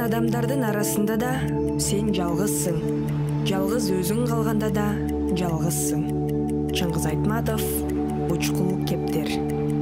Адамдардын арасында да сен жалғызсың. Жалғыз өзің қалғанда да жалғызсың. Чыңгыз Айтматов, Учкул кептер.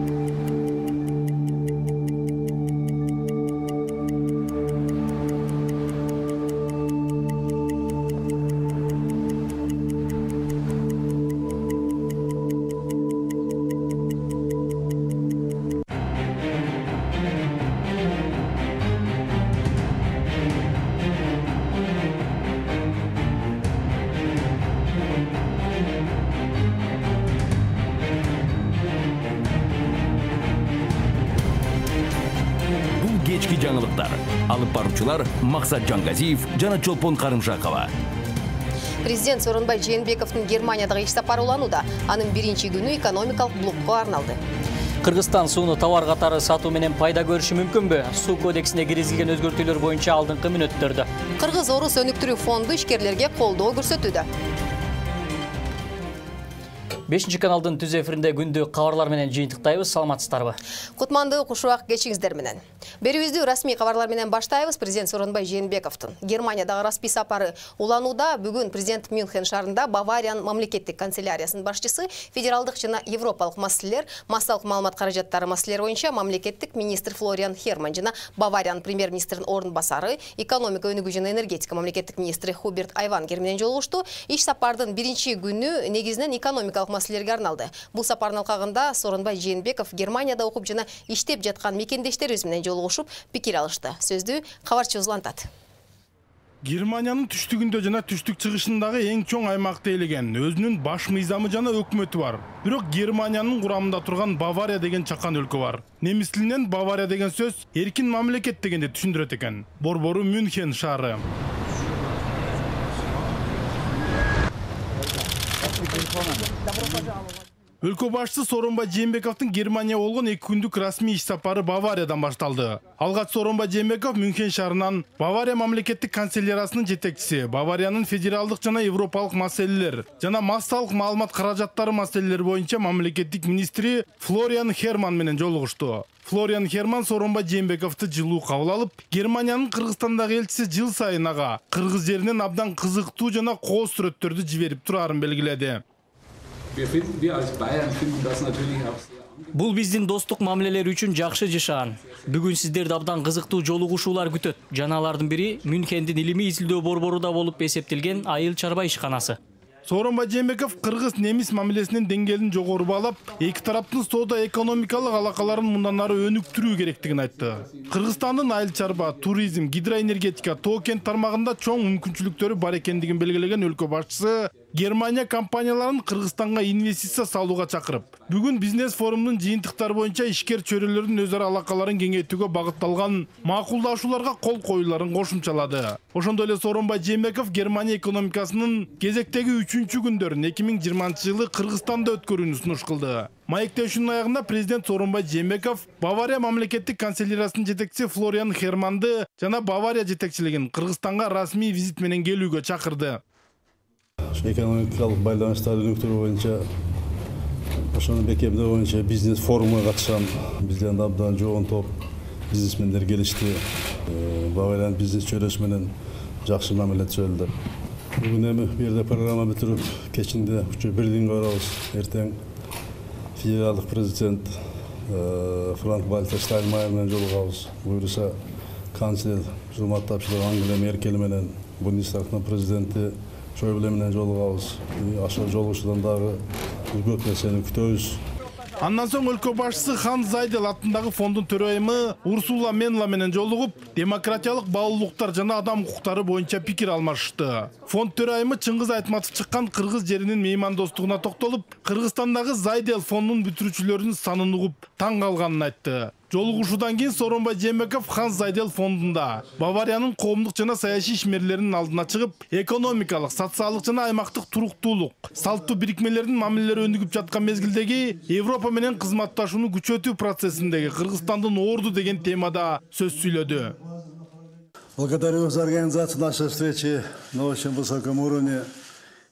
Кечки жаңылыктар. Алып баруучулар Максат Жангазиев жана Чолпон Карымшакова. Президент Сооронбай Жээнбековдун Германиядагы иш сапары уланууда. Анын биринчи күнү экономикалык блокко арналды. Кыргызстан сууну товар катары сатуу менен пайда көрүшү мүмкүнбү? Суу кодексине киргизилген өзгөртүүлөр боюнча алдыңкы мүнөттөрдө. Кыргыз Орус өнүктүрүү фонду ишкерлерге колдоо көрсөтүүдө. 5 каналдын түз эфиринде күндү кабарлар менен жыйынтыктайбыз. Саламатсыздарбы? Кутмандуу кушубак кечиңиздер менен. Берүүбүздү расмий кабарлар менен баштайбыз. Президент Сооронбай Жээнбековдун Германиядагы расмий сапары уланууда. Бүгүн президент Мюнхен шаарында Бавариянын мамлекеттик канцеляриясынын башчысы, федералдык жана европалык маселелер, массалык маалымат каражаттары маселелери боюнча мамлекеттик министр Флориан Херман жана Бавариянын премьер-министринин ордун басары, экономика өнүгүү жана энергетика мамлекеттик министри Хуберт Айвангер менен жолугушту. Иш сапардын биринчи күнү негизинен экономикалык маселелерге арналды. Бул сапардын алкагында Сооронбай Жээнбеков Германияда окуп жана иштеп жаткан мекендештерибиз менен жолугушуп, пикир алышты. Сөздү кабарчыбыз улантат. Германиянын түштүгүндө жана түштүк чыгышындагы эң чоң аймакты ээлеген өзүнүн баш мыйзамы жана өкмөтү бар. Бирок Германиянын курамында турган Бавария деген чакан өлкө бар. Немис тилинен Бавария деген сөз эркин мамлекет дегенди түшүндүрөт экен. Борбору Мюнхен шаары. Өлкө башчысы Сооронбай Жээнбековдун Германия болгон 2 күндүк расмий иш сапары Бавариядан башталды. Алгач Сооронбай Жээнбеков Мюнхен шаарынан Бавария мамлекеттик канцеляриясынын жетекчиси, Бавариянын федералдык жана европалык маселелер жана массалык маалымат каражаттары маселелери боюнча мамлекеттик министри Флориан Херман менен жолугушту. Флориан Херман Сооронбай Жээнбековду жылуу кабыл алып, Германиянын Кыргызстандагы элчиси жыл сайын ага кыргыз жеринен абдан кызыктуу жана кооз сүрөттөрдү жиберип турарын белгиледи. Бул биздин достук мамилелер үчүн жакшы жашаан. Бүгүн сиздерди абдан кызыктуу жолугушуулар күтөт. Жана алардын бири Мюнхендин илимий изилдөө борборуда болуп эсептелген айыл чарба ишканасы. Сооронбай Жээнбеков кыргыз-немис мамилесинин деңгээлин жогору баалап, эки тараптын соода-экономикалык алакаларын мындан ары өнүктүрүү керектигин айтты. Кыргызстандын айыл чарба, туризм, гидроэнергетика, тоо кент тармагында чоң мүмкүнчүлүктөрү бар экендигин белгилеген өлкө башчысы Германия компанияларын Кыргызстанга инвестиция салууга чакырып, бүгүн бизнес форумдун жыйынтыктары боюнча ишкер чөйрөлөрдүн өз ара алакаларын кеңейтүүгө багытталган макулдашууларга кол коюуларын кошумчалады. Ошондой эле Сооронбай Жээнбеков Германия экономикасынын кезектеги 3-чү күндөрүн 2020-жылы Кыргызстанда өткөрүүнү сунуш кылды. Маектешүүнүн аягында президент Сооронбай Жээнбеков Бавария мамлекеттик канцеляриясынын жетекчиси Флориан Херманды жана Бавария жетекчилигин Кыргызстанга расмий визит менен келүүгө чакырды. Экономикалык байланыштарды өнүктүрүү боюнча ошону бекемдөө боюнча бизнес форумга катышам. Бизден абдан жогон топ бизнесмендер келишти. Бавариянын бизнес чөйрөсү менен жакшы мамиле түзөлдү. Бүгүн эми бу жерде программа бүтүрүп, кечинде Берлинге барабыз. Эртең федералдык президент Франк-Вальтер Штайнмайер менен жолугабыз. Буюрса канцлер Жумат тапшырган Ангела Меркель менен Бундестагдын президенти Шойбле менен жолугабыз. Ошол жолугушуудан дагы көп нерсени күтөбүз. Андан соң өлкө башчысы Ханс Зайдел аттындагы фондун төрайымы Урсула Менла менен жолугуп, демократиялык баалуулуктар жана адам укуктары боюнча пикир алмашты. Фонд төрайымы Чыңгыз Айтматов чыккан кыргыз жеринин меймандостугуна токтолуп, Кыргызстандагы Зайдел фондунун бүтүрүүчүлөрүнүн санын угуп, таң калганын айтты. Жолугушуудан кийин Сооронбай Жээнбеков Ханс Зайдел фондунда Бавариянын коомдук жана саясий ишмерлеринин алдына чыгып, экономикалык, социалдык жана аймактык туруктуулук, салттуу бирикмелердин мамилелери өнүгүп жаткан мезгилдеги Европа менен кызматташууну күчөтүү процессиндеги Кыргызстандын орду деген темада сөз сүйлөдү. Благодарю за организацию нашей встречи на очень высоком уровне.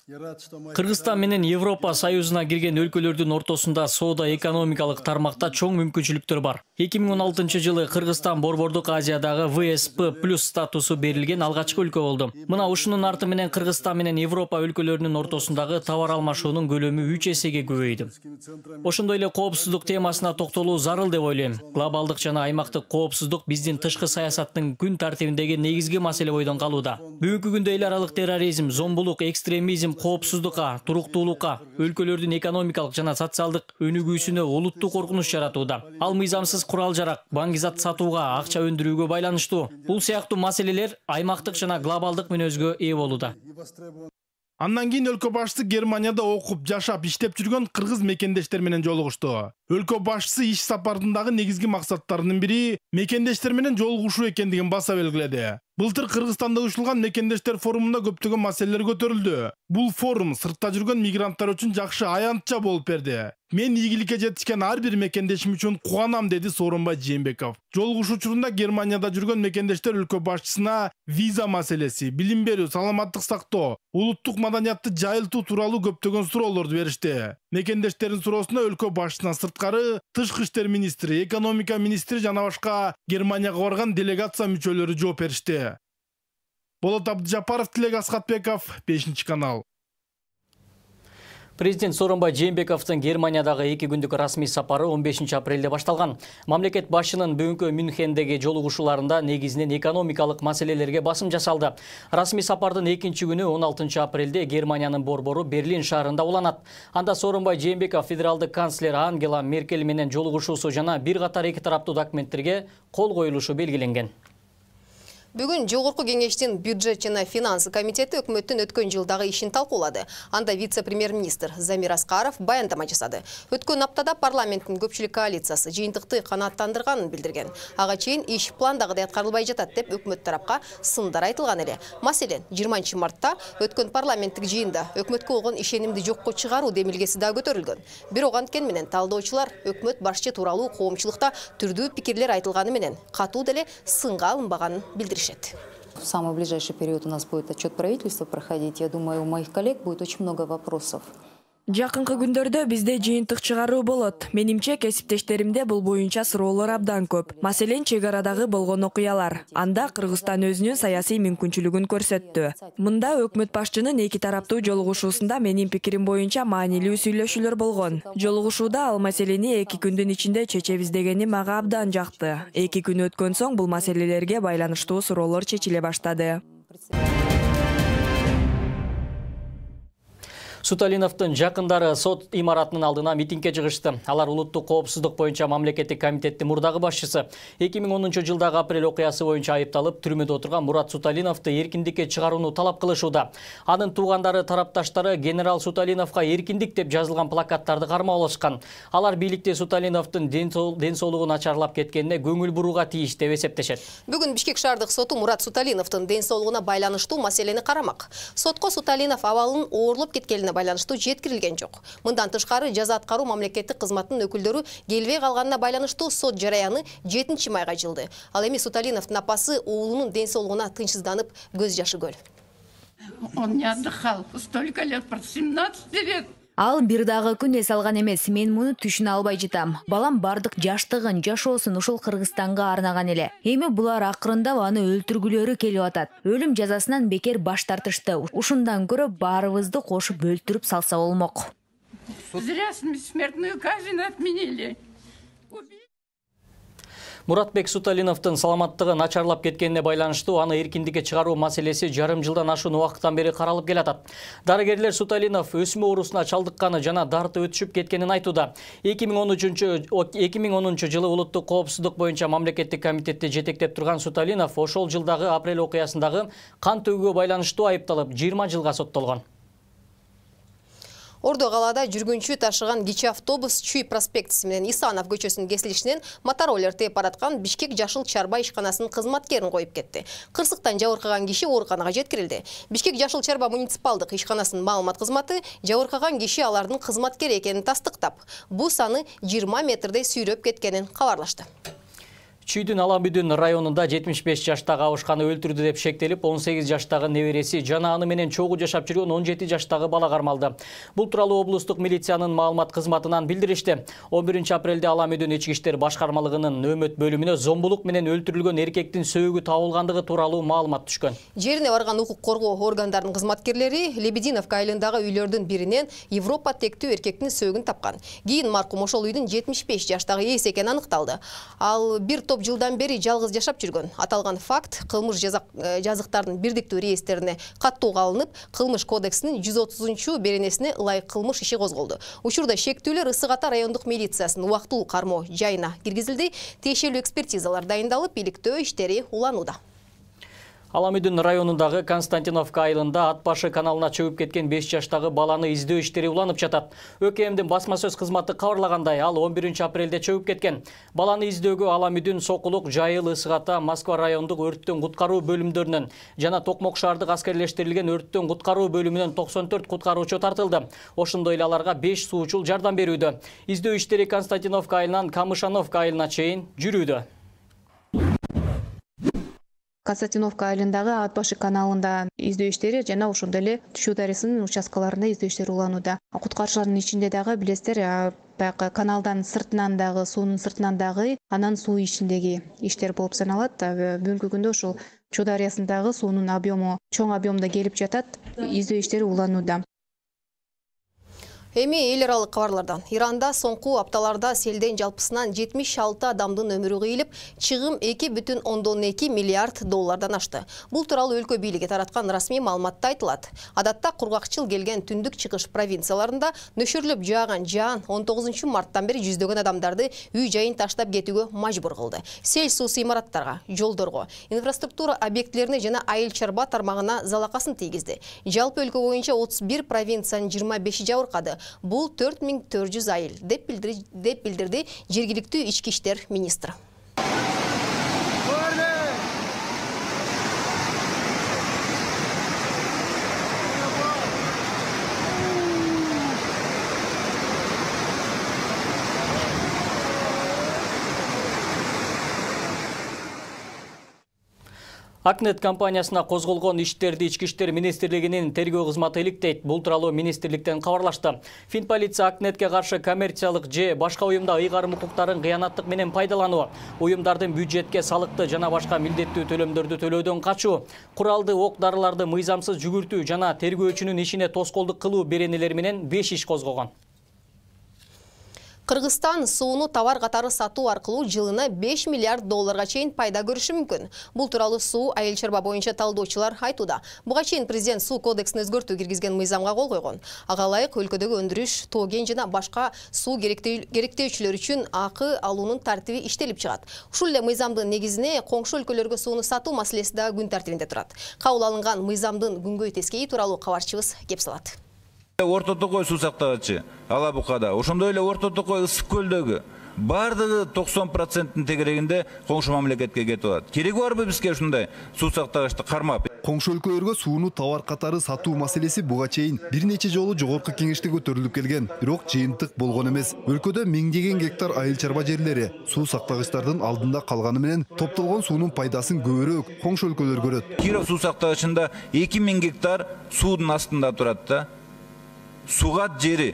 Кыргызстан менен Европа Союзуна кирген өлкөлөрдүн ортосунда соода экономикалык тармакта чоң мүмкүнчүлүктөр бар. 2016 жылы Кыргызстан Борбордук Азиядагы ВСП+ статусу берилген алгачкы өлкө болду. Мына ушунун арты менен Кыргызстан менен Европа өлкөлөрүнүн ортосундагы товар алмашуунун көлөмү 3 эсеге көбөйдү. Ошондой эле коопсуздук темасына токтолуу зарыл деп ойлойм. Глобалдык жана аймактык коопсуздук биздин тышкы саясаттын күн тартибиндеги негизги маселе бойдон калууда. Бүгүнкү күндө эл аралык терроризм, зомбулук, экстремизм, коопсуздукка, туруктуулукка, өлкөлөрдүн экономикалык жана социалдык өнүгүүсүнө олуттуу коркунуч жаратууда. Ал мыйзамсыз курал-жарак, баңгизат сатууга, акча өндүрүүгө байланыштуу. Бул сыяктуу маселелер аймактык жана глобалдык мүнөзгө ээ болууда. Андан кийин өлкө башчысы Германияда окуп, жашап, иштеп жүргөн кыргыз мекендештер менен жолугушту. Өлкө башчысы иш сапарындагы негизги максаттарынын бири мекендештер менен жолугушуу экендигин баса белгиледи. Былтыр Кыргызстанда уюштурулган мекендештер форумунда көптөгөн маселелер көтөрүлдү. Бул форум сыртта жүргөн мигранттар үчүн жакшы аянтча болуп берди. Мен ийгиликке жетишкен ар бир мекендешим үчүн кубанам, деди Сооронбай Жээнбеков. Жолугушуу учурунда Германияда жүргөн мекендештер өлкө башчысына виза маселеси, билим берүү, саламаттык сактоо, улуттук маданиятты жайылтуу тууралуу көптөгөн суроолорду беришти. Мекендештердин суроосуна өлкө башчысынан сырткары тышкы иштер министри, экономика министри жана башка Германияга барган делегация мүчөлөрү жооп беришти. Болот Абдыжапаров, Тилек Асхатбеков, 5-канал. Президент Сооронбай Жээнбековдун Германиядагы 2 күндүк расмий сапары 15 апрелде башталган. Мамлекет башчынын бүгүнкү Мюнхендеги жолугушууларында негизинен экономикалык маселелерге басым жасалды. Расмий сапардын 2-чи күнү 16 апрелде Германиянын борбору Берлин шаарында уланат. Анда Сооронбай Жээнбеков федералдык канцлер Ангела Меркель менен жолугушуусу жана бир катар эки тараптуу документтерге кол коюлушу белгиленген. Бүгін Жогорку кеңештин бюджет жана финансы комитети өкмөттүн өткөн жылдагы ишин талкуулады. Анда вице-премьер-министр Замир Аскаров баяндама жасады. Өткөн аптада парламенттин көпчүлүк коалициясы жыйынтыкты канааттандырганын билдирген. Ага чейин иш пландагыдай аткарылбай жатат деп өкмөт тарапка сындар айтылган эле. Маселен, 20 мартта өткөн парламенттик жыйында өкмөткө болгон ишенимди жокко чыгаруу демилгеси да көтөрүлгөн. Бирок анткени менен талдоочулар өкмөт башчы тууралуу коомчулукта түрдүү пикирлер айтылганы менен катуу деле сынга алынбаганын билдиришет. В самый ближайший период у нас будет отчет правительства проходить. Я думаю, у моих коллег будет очень много вопросов. Жакынкы күндөрдө бизде жыйынтык чыгаруу болот. Менимче кесиптештеримде бул боюнча суроолор абдан көп. Маселен, чек арадагы болгон окуялар. Анда Кыргызстан өзүнүн саясий мүмкүнчүлүгүн көрсөттү. Мында өкмөт башчынын эки тараптуу жолугушуусунда менин пикирим боюнча маанилүү сүйлөшүүлөр болгон. Жолугушууда ал маселени 2 күндүн ичинде чечебиз дегени мага абдан жакты. 2 күн өткөн соң бул маселелерге байланыштуу суроолор чечиле баштады. Суталиновдун жакындары сот имаратынын алдына митингге чыгышты. Алар улуттук коопсуздук боюнча мамлекеттик комитеттин мурдагы башчысы 2010 жылдагы апрель окуясы боюнча айыпталып, түрмөдө отурган Мурат Суталиновду эркиндикке чыгарууну талап кылышууда. Анын туугандары, тарапташтары генерал Суталиновго эркиндик деп жазылган плакаттарды кармалашкан. Алар бийликте Суталиновдун ден соолугу начарлап кеткенине көңүл бурууга тийиш деп эсептешет. Бүгүн Бишкек шаардык соту Мурат Суталиновдун ден соолугуна байланыштуу маселени карамак. Сотко Суталинов абалынын оорлоп кеткенине байланыштуу жеткирилген жок. Мындан тышкары жаза аткаруу мамлекеттик кызматтын өкүлдөрү келбей калганына байланыштуу сот жараяны 7 майга жылды. Ал эми Суталиновдун апасы уулунун ден соолугуна тынчсызданып, көз жашы көл. Он не отдыхал столько лет, про 17 лет. Ал бир дагы күн эс алган эмес, мен муну түшүнө албай жатам. Балам бардык жаштыгын, жашоосун ушул Кыргызстанга арнаган эле. Эми булар акырындап аны өлтүргүлөрү келип атат. Өлүм жазасынан бекер баш тартышты. Ушундан көрө баарыбызды кошуп өлтүрүп салса болмок. Зря смертную казнь отменили. Муратбек Суталиновдун саламаттыгы начарлап кеткенине байланыштуу аны эркиндикке чыгаруу маселеси жарым жылдан ашуун убакыттан бери каралып келатат. Дарыгерлер Суталинов өсмө оорусуна чалдыкканы жана дарты өтүшүп кеткенин айтууда. 2010 жылы улуттук коопсуздук боюнча мамлекеттик комитетти жетектеп турган Суталинов ошол жылдагы апрель окуясындагы кан төгүүгө байланыштуу айыпталып 20 жылга соттолгон. Ордо калаада жүргүнчү ташыган кичи автобус Чүй проспектиси менен Исанов көчөсүнүн кесилишинен мотороллер тээп бараткан Бишкек Жашыл Чарба ишканасынын кызматкерин коюп кетти. Кырсыктан жабыркаган киши ооруканага жеткирилди. Бишкек Жашыл Чарба муниципалдык ишканасынын маалымат кызматы жабыркаган киши алардын кызматкери экенин тастыктап, бус аны 20 метрдей сүйрөп кеткенин кабарлашты. Чүйдүн Аламүдүн районунда 75 жаштагы абышканы өлтүрдү деп шектелип, 18 жаштагы небереси жана аны менен чогуу жашап жүргөн 17 жаштагы бала кармалды. Бул тууралуу облустук милициянын маалымат кызматынан билдиришти. 11 апрелде Аламүдүн ички иштер башкармалыгынын нөөмөт бөлүмүнө зомбулук менен өлтүрүлгөн эркектин сөөгү табылгандыгы тууралуу маалымат түшкөн. Жерине барган укук коргоо органдарынын кызматкерлери Лебединовка айылындагы үйлөрдүн биринен Европа тектүү эркектин сөөгүн тапкан. Кийин маркум ошол үйдүн 75 жаштагы ээси экени аныкталды. Ал бир топ жылдан бери жалгыз жашап жүргөн. Аталган факт кылмыш жазыктардын бирдиктүү реестерине каттууга алынып, кылмыш кодексинин 130 беренесине ылайык кылмыш иши козголду. Учурда шектүүлөр Ысык Ата райондук милициясынын убактылуу кармоо жайына киргизилди. Тиешелүү экспертизалар дайындалып, иликтөө иштери уланууда. Аламүдүн районундагы Константиновка айылында ат башы каналына чөгүп кеткен 5 жаштагы баланы издөө иштери уланып жатат. ÖKM'дин басма сөз кызматы кабарлагандай, ал 11 апрелде чөгүп кеткен. Баланы издөөгө Аламүдүн, Сокулук, Жайыл, Ысык Ата, Москва райондук өрттөн куткаруу бөлүмдөрүнөн жана Токмок шаардык аскерлештирилген өрттөн куткаруу бөлүмүнөн 94 куткаруучу тартылды. Ошондой эле аларга 5 суучул жардам берүүдө. Издөө иштери Константиновка айылынан Камышановка айылына чейин жүрүүдө. Константиновка айылындагы ат башы каналында издөө иштери жана ошондой эле Түшүү дарыйсынын участкаларында издөө иштери уланууда. Куткаруучулардын ичинде дагы билесиздер, баягы каналдан сыртынан дагы, суунун сыртынан дагы, анан суу ичиндеги иштер болуп саналат. Бүгүнкү күндө ушул Чуу дарыясындагы суунун объему чоң объемдо келип жатат. Издөө иштери уланууда. Эми эл аралык кабарлардан. Иранда соңку апталарда селден жалпысынан 76 адамдын өмүрү кыйылып, чыгым 2,2 миллиард доллардан ашты. Бул тууралуу өлкө бийлиги тараткан расмий маалыматта айтылат. Адатта кургакчыл келген түндүк чыгыш провинцияларында нөшөрлөп жааган жаан 19 марттан бери жүздөгөн адамдарды үй жайын таштап кетүүгө мажбур кылды. Сел суусу имараттарга, жолдорго, инфраструктура объектилерине жана айыл чарба тармагына залакасын тийгизди. Жалпы өлкө боюнча 31 провинциянын 25 жабыркады. Бул 4400 айыл, деп билдирди жергиликтүү ички иштер министри. Акнет компаниясына козголгон иштерди Ички иштер министрлигинин тергөө кызматы иликтейт. Бул тууралуу министрликтен кабарлашты. Финполиция Акнетке каршы коммерциялык же башка уюмда ыйгарым укуктарын кыянаттык менен пайдалануу, уюмдардын бюджетке салыкты жана башка милдеттүү төлөмдөрдү төлөөдөн качуу, куралды ок-дарыларды мыйзамсыз жүгүртүү жана тергөөчүнүн ишине тоскоолдук кылуу беренелери менен 5 иш козгогон. Кыргызстан сууну товар катары сатуу аркылуу жылына 5 миллиард долларга чейин пайда көрүшү мүмкүн. Бул тууралуу суу айыл чарба боюнча талдоочулар айтууда. Буга чейин президент суу кодексине өзгөртүү киргизген мыйзамга кол койгон. Ага ылайык өлкөдөгү өндүрүш, тоген жана башка суу керектөөчүлөр үчүн акы алуунун тартиби иштелип чыгат. Ушул эле мыйзамдын негизине коңшу өлкөлөргө сууну сатуу маселеси да күн тартибинде турат. Кабыл алынган мыйзамдын күнгөй тескейи тууралуу кабарчыбыз кеп салат. Орто Токой суу сактагычы Алабукада, ошондой эле Орто Токой Ысык көлдөгү бардыгы 90% тегерегинде коңшу мамлекетке кетип атат. Кереги барбы бизге ушундай суу сактагычты кармап? Коңшу өлкөлөргө сууну товар катары сатуу маселеси буга чейин бир нече жолу жогорку кеңеште көтөрүлүп келген, бирок жыйынтык болгон эмес. Өлкөдө миңдеген гектар айыл чарба жерлери суу сактагычтардын алдында калганы менен топтолгон суунун пайдасын көбүрөөк коңшу өлкөлөр көрөт. Киров суу сактагычында 2000 гектар суунун астында турат да. Сугат жери.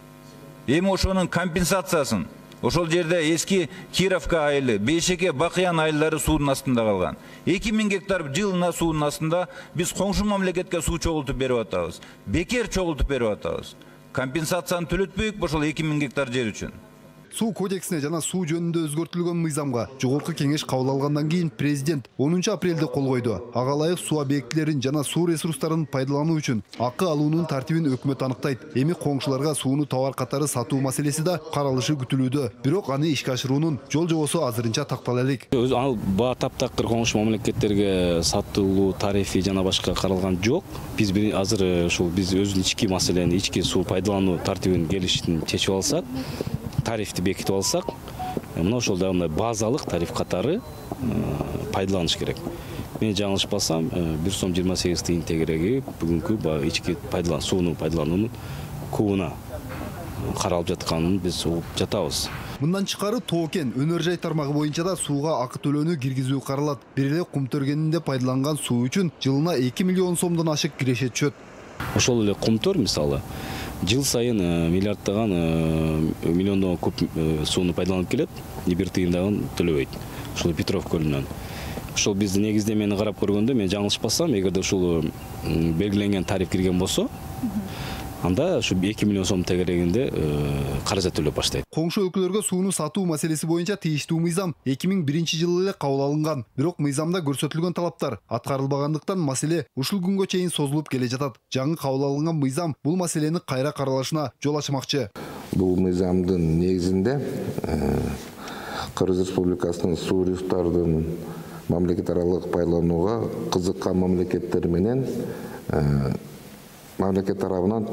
Эми ошонун компенсациясын. Ошол жерде эски Кировка айылы, Бейшеке, Бакыян айылдары суунун астында калган. 2000 гектар жылына суунун астында биз коңшу мамлекетке суу чогултуп берип атабыз. Бекер чогултуп берип атабыз. Компенсацияны төлөтпөйүк ошол 2000 гектар жер үчүн. Суу кодексине жана суу жөнүндө өзгөртүлгөн мыйзамга жогорку кеңеш кабыл алгандан кийин президент 10 апрелде кол койду. Ага ылайык суу объектилерин жана суу ресурстарын пайдалануу үчүн акы алуунун тартибин өкмөт аныктайт. Эми коңшуларга сууну товар катары сатуу маселеси да каралышы күтүлүүдө. Бирок аны ишке ашыруунун жол жобосу азырынча тактала элек. Ал баа таптакыр коңшу мамлекеттерге сатылуу тарифи жана башка каралган жок. Биз азыр ушул биз өзүнүн ички маселени, ички суу пайдалануу тартибин келишин чечип алсак, тарифти бекитип алсак, мына ошолда мындай базалык тариф катары пайдаланыш керек. Мен жаңылышпасам, 1 сом 28 тиын тегереги бүгүнкү ички сууну пайдалануунун кубуна каралып жатканын биз угуп жатабыз. Мындан чыкары Тоокен өнөр жай тармагы боюнча да сууга акы төлөөнү киргизүү каралат. Бир эле кум төргенинде пайдаланган суу үчүн жылына 2 миллион сомдон ашык киреше түшөт. Ошол эле кумтөр мисалы жыл сайын миллиарддаган миллиондогон куб сууну пайдаланып келет, бир тыйындагын төлөбөйт. Ушул Петров көлүнөн. Ушул биздин негиздемени карап көргөндө мен жаңылышпасам, эгерде ушул белгиленген тариф кирген болсо, анда ушу 2 миллион сом тегерегинде каражат төлөп баштайт. Коңшу өлкөлөргө сууну сатуу маселеси боюнча тийиштүү мыйзам 2001-жылы эле кабыл алынган. Бирок мыйзамда көрсөтүлгөн талаптар аткарылбагандыктан маселе ушул күнгө чейин созулуп келе жатат. Жаңы кабыл алынган мыйзам бул маселени кайра каралышына жол ачмакчы. Бул мыйзамдын негизинде Кыргыз Республикасынын суу ресурстарын мамлекет аралык пайдаланууга кызыккан мамлекеттер менен мамлекет тарабынан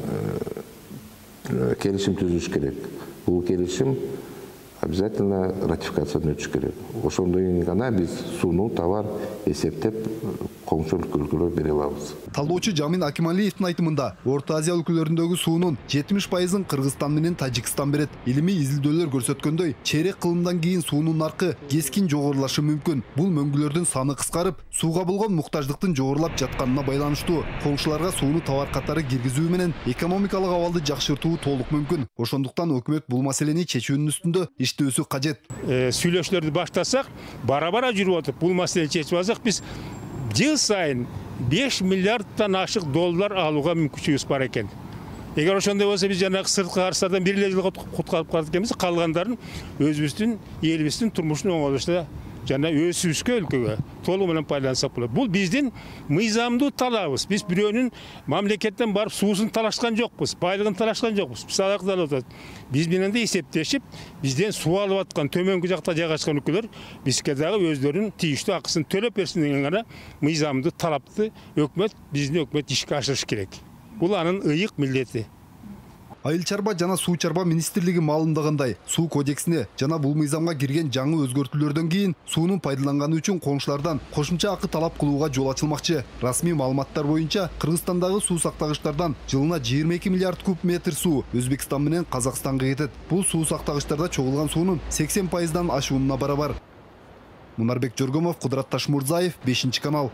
келишим түзүш керек. Бул келишим обязательно ратификациядан өтүш керек. Ошондон кийин гана биз сууну товар эсептеп коңшу өлкөлөргө бере алабыз. Талдоочу Жамин Акималиевдин айтымында, Орто Азия өлкөлөрүндөгү суунун 70%-ын Кыргызстан менен Тажикстан берет. Илимий изилдөөлөр көрсөткөндөй, чейрек кылымдан кийин суунун наркы кескин жогорулашы мүмкүн. Бул мөңгүлөрдүн саны кыскарып, сууга болгон муктаждыктын жогорулап жатканына байланыштуу. Коңшуларга сууну товар катары киргизүү менен экономикалык абалды жакшыртуу толук мүмкүн. Ошондуктан өкмөт бул маселени чечүүнүн үстүндө иштөөсү кажет. Сүйлөшүүлөрдү баштасак, бара-бара жүрүп атып, бул маселени чечип алсак, биз жыл сайын 5 миллиардтан ашык доллар алууга мүмкүнчүлүгүбүз бар экен. Эгер ошондой болсо биз жанагы сырткы карыздардан бир эле жылга куткарып калат экенбиз, калгандарын өзүбүздүн элибиздин турмушун оңолтушта жана өсүүбүзгө өлкөгө толугу менен пайдалансак болот. Бул биздин мыйзамдуу талабыбыз. Биз бирөөнүн мамлекеттен барып суусун талашкан жокпуз, байлыгын талашкан жокпуз. Биз алакдан отот. Биз менен да эсептешип, бизден суу алып аткан төмөнкү жакта жайгашкан өлкөлөр бизге дагы өздөрүнүн тийиштүү акысын төлөп берсин деген гана мыйзамдуу талапты биздин өкмөт ишке ашырыш керек. Бул анын ыйык милдети. Айыл чарба жана суу чарба министрлиги маалымдагандай, суу кодексине жана бул мыйзамга кирген жаңы өзгөртүүлөрдөн кийин суунун пайдаланганы үчүн коңшулардан кошумча акы талап кылууга жол ачылмакчы. Расмий маалыматтар боюнча Кыргызстандагы суу сактагычтардан жылына 22 миллиард куб метр суу Өзбекстан менен Казакстанга кетет. Бул суу сактагычтарда чогулган суунун 80%дан ашуунуна барабар. Мунарбек Жоргомов, Кудурат Ташмурзаев, 5-канал.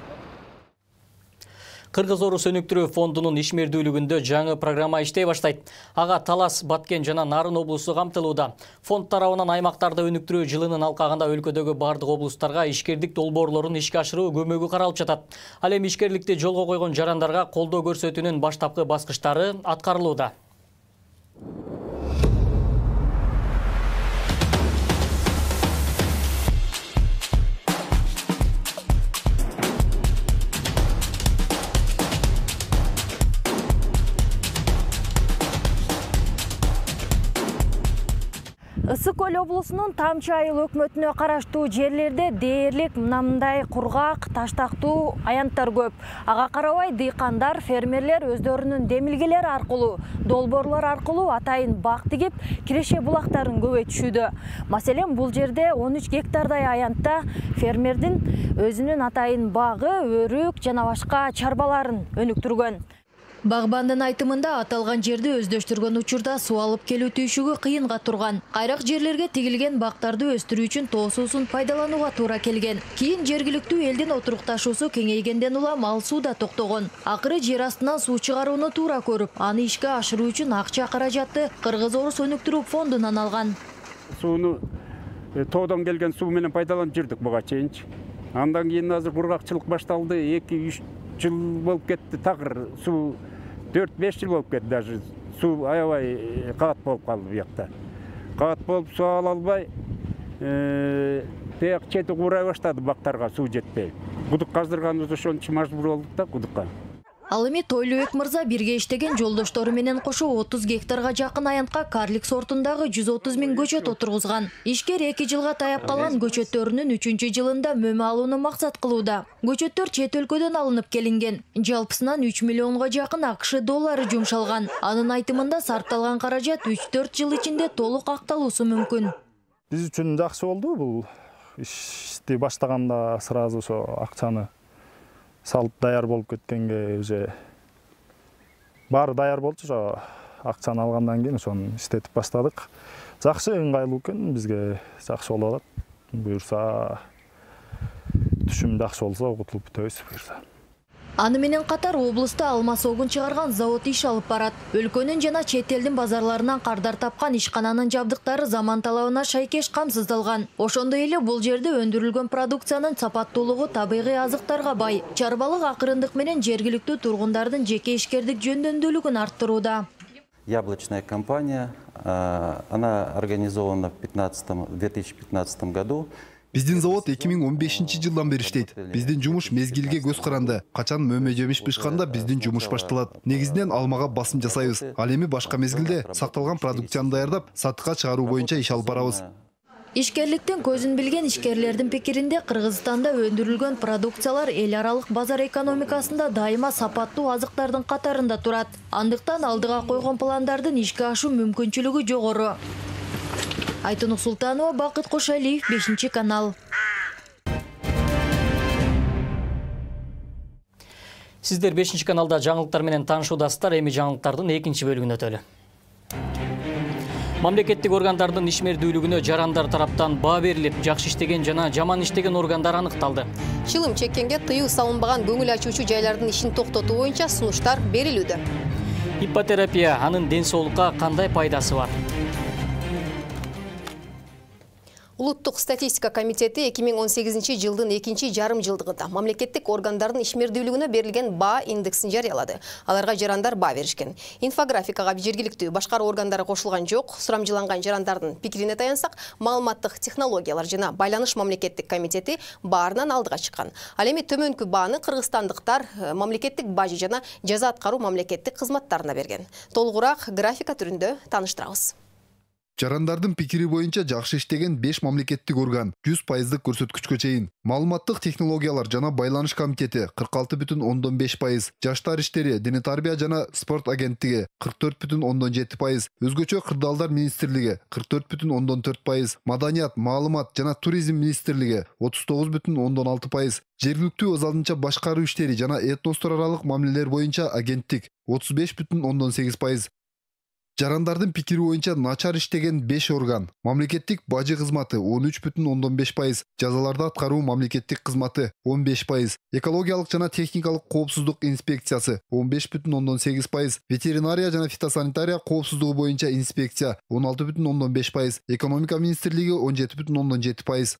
Кыргыз Орус өнүктүрүү фондунун ишмердүүлүгүндө жаңы программа иштей баштайт. Ага Талас, Баткен жана Нарын облусу камтылууда. Фонд тарабынан аймактарда өнүктүрүү жылынын алкагында өлкөдөгү бардык облустарга ишкердик долбоорлорун ишке ашыруу көмөгү каралып жатат. Ал эми ишкерликти жолго койгон жарандарга колдоо көрсөтүүнүн баштапкы баскычтары аткарылууда. Ысык Көл облусунун Тамчы айыл өкмөтүнө караштуу жерлерде дээрлик мындай кургак, таштактуу аянттар көп. Ага карабай дыйкандар, фермерлер өздөрүнүн демилгелери аркылуу, долбоорлор аркылуу атайын бак тигип, киреше булактарын көбөйтүшүүдө. Маселен, бул жерде 13 гектардай аянтта фермердин өзүнүн атайын багы, өрүк жана башка чарбаларын өнүктүргөн. Багбандын айтымында аталган жерди өздөштүргөн учурда суу алып келүү түйшүгү кыйынга турган. Кайрак жерлерге тигилген бактарды өстүрүү үчүн тоо суусун пайдаланууга туура келген. Кийин жергиликтүү элдин отурукташуусу кеңейгенден улам ал суу да токтогон. Акыры жер астынан суу чыгарууну туура көрүп, аны ишке ашыруу үчүн акча каражатты Кыргыз Орус өнүктүрүү фондунан алган. Сууну тоодон келген суу менен пайдаланып жүрдүк буга чейинчи. Андан кийин азыр кургакчылык башталды. 2-3 жыл болуп кетти. Такыр суу 4-5 жыл болуп кетти, даже суу аябай кат болуп калды буякта. Кат болуп суу ала албай, тияк чети куурай баштады, бактарга суу жетпей. Кудук каздырганыбыз ошон үчүн мажбур болдук да кудукка. Ал эми Тойлубек мырза бирге иштеген жолдоштору менен кошо 30 гектарга жакын аянтка карлик сортундагы 130 000 көчөт отургузган. Ишкер 2 жылга таяп калган көчөттөрүнүн 3-чү жылында мөмө алууну максат кылууда. Көчөттөр чет өлкөдөн алынып келинген. Жалпысынан 3 миллионго жакын АКШ доллары жумшалган. Анын айтымында сарпталган каражат 3-4 жыл ичинде толук акталуусу мүмкүн. Биз үчүн жакшы болду бул ишти баштаганда сразу ошо акчаны салып даяр болуп кеткенге уже баары даяр болчу, акчаны алгандан кийин ошону иштетип баштадык. Жакшы, ыңгайлуу экен, бизге жакшы болуп атат. Буюрса, түшүм жакшы болсо окутулуп бүтөбүз буюрса. Аны менен катар облуста алма согун чыгарган завод иш алып барат. Өлкөнүн жана чет элдин базарларынан кардар тапкан ишкананын жабдыктары заман талабына шайкеш камсыздалган. Ошондой эле бул жерде өндүрүлгөн продукциянын сапаттуулугу табигый азыктарга бай. Чарбалык акырындык менен жергиликтүү тургундардын жеке ишкердик жөндөмдүүлүгүн арттырууда. Яблочная компания, она организована в 2015 году. Биздин завод 2015 жылдан бери иштейт. Биздин жумуш мезгилге көз каранды. Качан мөмө-жемиш бышканда биздин жумуш башталат. Негизинен алмага басым жасайбыз. Ал эми башка мезгилде сакталган продукцияны даярдап, сатыкка чыгаруу боюнча иш алып барабыз. Ишкерликтин көзүн билген ишкерлердин пикиринде Кыргызстанда өндүрүлгөн продукциялар эл аралык базар экономикасында дайыма сапаттуу азыктардын катарында турат. Андыктан алдыга койгон пландардын ишке ашуу мүмкүнчүлүгү жогору. Айтынук Султанова, Бакыт Кошалиев, 5 канал. Сиздер 5 каналда жаңылыктар менен таанышуудасыздар. Эми жаңылыктардын 2 бөлүгүнө өтөлү. Мамлекеттик органдардын ишмердүүлүгүнө жарандар тараптан баа берилип, жакшы иштеген жана жаман иштеген органдар аныкталды. Чылым чеккенге тыюу салынбаган көңүл ачуучу жайлардын ишин токтотуу боюнча сунуштар берилүүдө. Иппотерапия анын ден соолукка кандай пайдасы бар? Улуттук статистика комитети 2018 жылдын 2 жарым жылдыгында мамлекеттик органдардын ишмердүүлүгүнө берилген баа индексин жарыялады. Аларга жарандар баа беришкен. Инфографикага жергиликтүү башкаруу органдары кошулган жок. Сурамжыланган жарандардын пикирине таянсак, маалыматтык технологиялар жана байланыш мамлекеттик комитети баарынан алдыга чыккан. Ал эми төмөнкү бааны кыргызстандыктар мамлекеттик бажы жана жаза аткаруу мамлекеттик кызматтарына берген. Толугураак графика түрүндө тааныштырабыз. Жарандардын пикири боюнча жакшы иштеген 5 мамлекеттик орган 100% көрсөткүчкө чейин. Маалыматтык технологиялар жана байланыш комитети 46,5%, жаштар иштери, дене тарбия жана спорт агенттиги 44,7%, өзгөчө кырдаалдар министрлиги 44,4%, маданият, маалымат жана туризм министрлиги 39,6%, жергиликтүү өз алдынча башкаруу иштери жана этностор аралык мамилелер боюнча агенттик 35,8%. Жарандардын пикири боюнча начар иштеген 5 орган, мамлекеттик бажы кызматы 13,15%, жазаларды аткаруу мамлекеттик кызматы 15%, экологиялык жана техникалык коопсуздук инспекциясы 15,8%, ветеринария жана фитосанитария коопсуздугу боюнча инспекция 16,5%, экономика министрлиги 17,7%.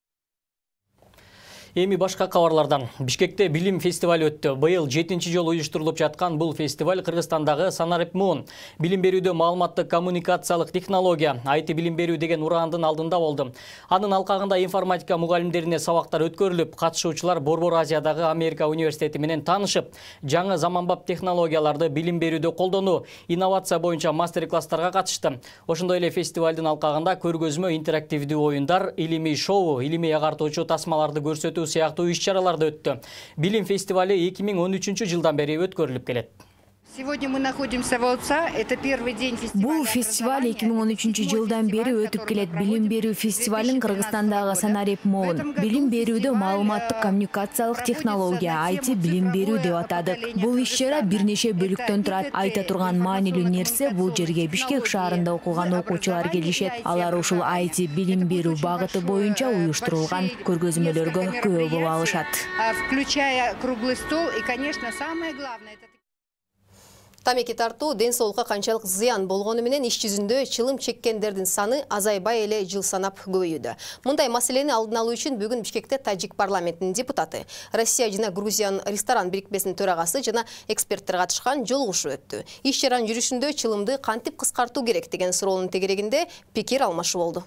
Эми башка кабарлардан. Бишкекте билим фестивали өттү. Быйыл 7-нчи жолу уюштурулуп жаткан бул фестиваль Кыргызстандагы Санареп Муун. Билим берүүдө маалыматтык коммуникациялык технология, IT билим берүү деген ураандын алдында болду. Анын алкагында информатика мугалимдерине сабактар өткөрүлүп, катышуучулар Борбор Азиядагы Америка университети менен таанышып, жаңы заманбап технологияларды билим берүүдө колдонуу, инновация боюнча мастер-класстарга катышты. Ошондой эле фестивалдын алкагында көргөзмө, интерактивдүү оюндар, илимий шоу, илимий агартуучу тасмаларды көрсөтүү сыяктуу иш-чараларды өттү. Билим фестивали 2013 жылдан бери өткөрүлүп келет. Сегодня мы находимся в ОЦА. Это первый день фестиваля. Бул фестиваль 2013 жылдан бери өтүп келет. Билим берүү фестивалын Кыргызстандагы Санареп Муун. Билим берүүдө маалыматтык коммуникациялык технология, IT билим берүү деп атадык. Бул иш-чара бир нече бөлүктөн турат. Айта турган маанилүү нерсе, бул жерге Бишкек шаарында окуган окуучулар келишет. Алар ушул IT билим берүү багыты боюнча уюштурулган көргөзмөлөргө күбө боло алышат. Включая круглый стол и, конечно, самое главное это Тамеки тартуу ден соолукка канчалык зыян болгону менен иш жүзүндө чылым чеккендердин саны азайбай эле жыл санап көбөйүүдө. Мындай маселени алдын алуу үчүн бүгүн Бишкекте Тажик парламентинин депутаты, Россия жана Грузиянын ресторан бирикмесинин төрагасы жана эксперттер катышкан жолугушуу өттү. Иш чаранын жүрүшүндө чылымды кантип кыскартуу керек деген суроонун тегерегинде пикир алмашуу болду.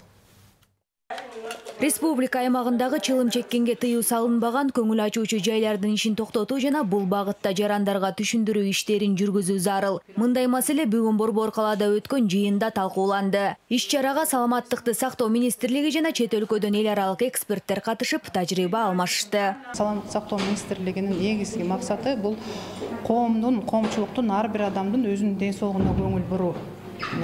Республика аймагындагы чылым чеккенге тыюу салынбаган көңүл ачуучу жайлардын ишин токтотуу жана бул багытта жарандарга түшүндүрүү иштерин жүргүзүү зарыл. Мындай маселе бүгүн Борбор калаада өткөн жыйында талкууланды. Иш-чарага саламаттыкты сактоо министрлиги жана чет өлкөдөн эл аралык эксперттер катышып, тажрыйба алмашты. Саламаттык сактоо министрлигинин негизги максаты бул коомдун, коомчулуктун ар бир адамдын өзүнүн ден соолугуна көңүл буруу.